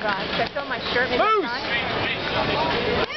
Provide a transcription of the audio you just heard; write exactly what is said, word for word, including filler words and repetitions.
God. Should I show my shirt? Maybe it's not?